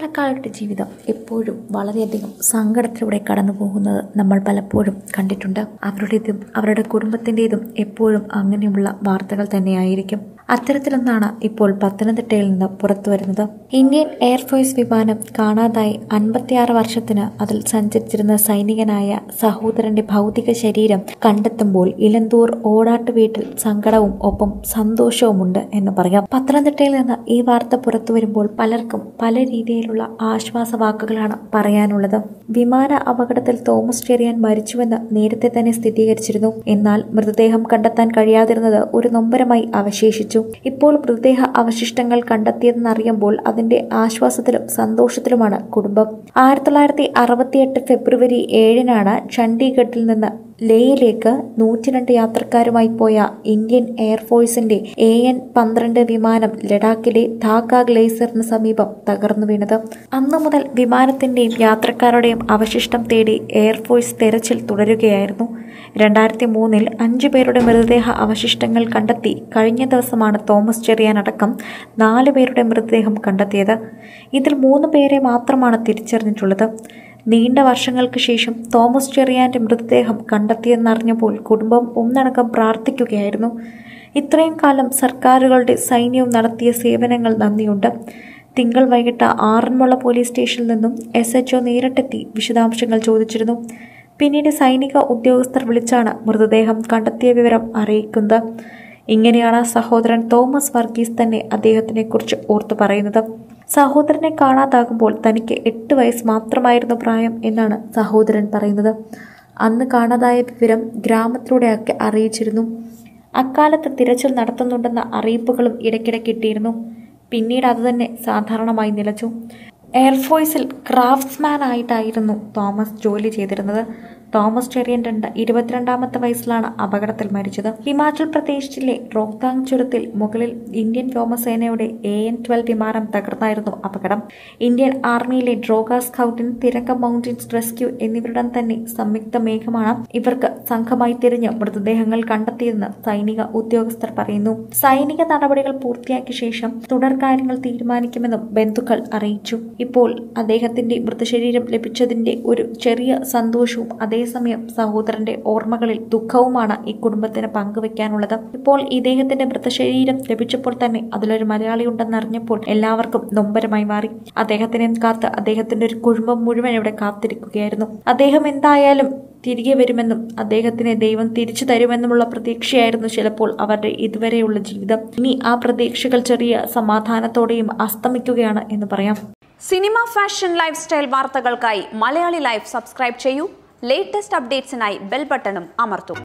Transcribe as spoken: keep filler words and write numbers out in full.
സാധാരണക്കാരുടെ ജീവിതം എപ്പോഴും വളരെയധികം സങ്കടത്തിലൂടെ കടന്നു പോകുന്നത് നമ്മൾ പലപ്പോഴും കണ്ടിട്ടുണ്ട്. അവരുടേതും അവരുടെ കുടുംബത്തിൻ്റെതും എപ്പോഴും അങ്ങനെയുള്ള വാർത്തകൾ തന്നെയായിരിക്കും. അത്തരത്തിലൊന്നാണ് ഇപ്പോൾ പത്തനംതിട്ടയിൽ നിന്ന് പുറത്തു വരുന്നത്. ഇന്ത്യൻ എയർഫോഴ്സ് വിമാനം കാണാതായി അൻപത്തിയാറ് വർഷത്തിന് അതിൽ സഞ്ചരിച്ചിരുന്ന സൈനികനായ സഹോദരന്റെ ഭൗതിക ശരീരം കണ്ടെത്തുമ്പോൾ ഇലന്തൂർ ഓടാട്ട് വീട്ടിൽ സങ്കടവും ഒപ്പം സന്തോഷവുമുണ്ട് എന്ന് പറയാം. പത്തനംതിട്ടയിൽ നിന്ന് ഈ വാർത്ത പുറത്തു വരുമ്പോൾ പലർക്കും പല രീതിയിലുള്ള ആശ്വാസ വാക്കുകളാണ് പറയാനുള്ളത്. വിമാന അപകടത്തിൽ തോമസ് ചെറിയാൻ മരിച്ചുവെന്ന് നേരത്തെ തന്നെ സ്ഥിരീകരിച്ചിരുന്നു. എന്നാൽ മൃതദേഹം കണ്ടെത്താൻ കഴിയാതിരുന്നത് ഒരു നൊമ്പരമായി അവശേഷിച്ചു. ഇപ്പോൾ മൃതദേഹ അവശിഷ്ടങ്ങൾ കണ്ടെത്തിയതെന്നറിയുമ്പോൾ അതിന്റെ ആശ്വാസത്തിലും സന്തോഷത്തിലുമാണ് കുടുംബം. ആയിരത്തി തൊള്ളായിരത്തി അറുപത്തിയെട്ട് ഫെബ്രുവരി ഏഴിനാണ് ചണ്ഡീഗഡിൽ നിന്ന് ലേയിലേക്ക് നൂറ്റിരണ്ട് യാത്രക്കാരുമായി പോയ ഇന്ത്യൻ എയർഫോഴ്സിന്റെ എ എൻ പന്ത്രണ്ട് വിമാനം ലഡാക്കിലെ ധാക്ക ഗ്ലേസിയറിന് സമീപം തകർന്നു വീണത്. അന്നു മുതൽ വിമാനത്തിന്റെയും യാത്രക്കാരുടെയും അവശിഷ്ടം തേടി എയർഫോഴ്സ് തെരച്ചിൽ തുടരുകയായിരുന്നു. രണ്ടായിരത്തി മൂന്നിൽ അഞ്ചു പേരുടെ മൃതദേഹ അവശിഷ്ടങ്ങൾ കണ്ടെത്തി. കഴിഞ്ഞ ദിവസമാണ് തോമസ് ചെറിയാൻ അടക്കം നാല് പേരുടെ മൃതദേഹം കണ്ടെത്തിയത്. ഇതിൽ മൂന്ന് പേരെ മാത്രമാണ് തിരിച്ചറിഞ്ഞിട്ടുള്ളത്. നീണ്ട വർഷങ്ങൾക്ക് ശേഷം തോമസ് ചെറിയാന്റെ മൃതദേഹം കണ്ടെത്തിയെന്നറിഞ്ഞപ്പോൾ കുടുംബം ഒന്നടങ്കം പ്രാർത്ഥിക്കുകയായിരുന്നു. ഇത്രയും കാലം സർക്കാരുകളുടെ സൈന്യവും നടത്തിയ സേവനങ്ങൾ നന്ദിയുണ്ട്. തിങ്കൾ വൈകിട്ട് ആറന്മുള പോലീസ് സ്റ്റേഷനിൽ നിന്നും എസ് എച്ച് ഒ നേരിട്ടെത്തി വിശദാംശങ്ങൾ ചോദിച്ചിരുന്നു. പിന്നീട് സൈനിക ഉദ്യോഗസ്ഥർ വിളിച്ചാണ് മൃതദേഹം കണ്ടെത്തിയ വിവരം അറിയിക്കുന്നത്. ഇങ്ങനെയാണ് സഹോദരൻ തോമസ് വർഗീസ് തന്നെ അദ്ദേഹത്തിനെ കുറിച്ച് ഓർത്തു പറയുന്നത്. സഹോദരനെ കാണാതാകുമ്പോൾ തനിക്ക് എട്ട് വയസ്സ് മാത്രമായിരുന്നു പ്രായം എന്നാണ് സഹോദരൻ പറയുന്നത്. അന്ന് കാണാതായ വിവരം ഗ്രാമത്തിലൂടെയൊക്കെ അറിയിച്ചിരുന്നു. അക്കാലത്ത് തിരച്ചിൽ നടത്തുന്നുണ്ടെന്ന അറിയിപ്പുകളും ഇടയ്ക്കിടെ കിട്ടിയിരുന്നു. പിന്നീട് അതുതന്നെ സാധാരണമായി നിലച്ചു. എയർഫോഴ്സിൽ ക്രാഫ്റ്റ്സ്മാൻ ആയിട്ടായിരുന്നു തോമസ് ജോലി ചെയ്തിരുന്നത്. തോമസ് ചെറിയൻ രണ്ട് ഇരുപത്തിരണ്ടാമത്തെ വയസ്സിലാണ് അപകടത്തിൽ മരിച്ചത്. ഹിമാചൽ പ്രദേശിലെ റോഹ്താങ് ചുരത്തിൽ മുകളിൽ ഇന്ത്യൻ വ്യോമസേനയുടെ എ എൻ ട്വൽവ് വിമാനം തകർന്നായിരുന്നു അപകടം. ഇന്ത്യൻ ആർമിയിലെ ഡ്രോഗ സ്കൗട്ടിൻ, തിരങ്ക മൗണ്ടൻസ് റെസ്ക്യൂ എന്നിവരുടെ തന്നെ സംയുക്ത മേഘമാണ് ഇവർക്ക് സംഘമായി തിരിഞ്ഞ് മൃതദേഹങ്ങൾ കണ്ടെത്തിയതെന്ന് സൈനിക ഉദ്യോഗസ്ഥർ പറയുന്നു. സൈനിക നടപടികൾ പൂർത്തിയാക്കിയ ശേഷം തുടർ കാര്യങ്ങൾ തീരുമാനിക്കുമെന്നും ബന്ധുക്കൾ അറിയിച്ചു. ഇപ്പോൾ അദ്ദേഹത്തിന്റെ മൃതശരീരം ലഭിച്ചതിന്റെ ഒരു ചെറിയ സന്തോഷവും അതേസമയം സഹോദരന്റെ ഓർമ്മകളിൽ ദുഃഖവുമാണ് ഈ കുടുംബത്തിന് പങ്കുവെക്കാനുള്ളത്. ഇപ്പോൾ ഇദ്ദേഹത്തിന്റെ മൃതശരീരം ലഭിച്ചപ്പോൾ തന്നെ അതിലൊരു മലയാളി ഉണ്ടെന്നറിഞ്ഞപ്പോൾ എല്ലാവർക്കും നൊമ്പരമായി മാറി. അദ്ദേഹത്തിനെ കാത്ത് അദ്ദേഹത്തിന്റെ ഒരു കുടുംബം മുഴുവൻ ഇവിടെ കാത്തിരിക്കുകയായിരുന്നു. അദ്ദേഹം എന്തായാലും തിരികെ വരുമെന്നും അദ്ദേഹത്തിനെ ദൈവം തിരിച്ചു തരുമെന്നുമുള്ള പ്രതീക്ഷയായിരുന്നു ചിലപ്പോൾ അവരുടെ ഇതുവരെയുള്ള ജീവിതം. ഇനി ആ പ്രതീക്ഷകൾ ചെറിയ സമാധാനത്തോടെയും അസ്തമിക്കുകയാണ് എന്ന് പറയാം. സിനിമ, ഫാഷൻ, ലൈഫ് സ്റ്റൈൽ വാർത്തകൾക്കായി മലയാളി ലൈഫ് സബ്സ്ക്രൈബ് ചെയ്യൂ. ലേറ്റസ്റ്റ് അപ്ഡേറ്റ്സിനായി ബെൽ ബട്ടണും അമർത്തൂ.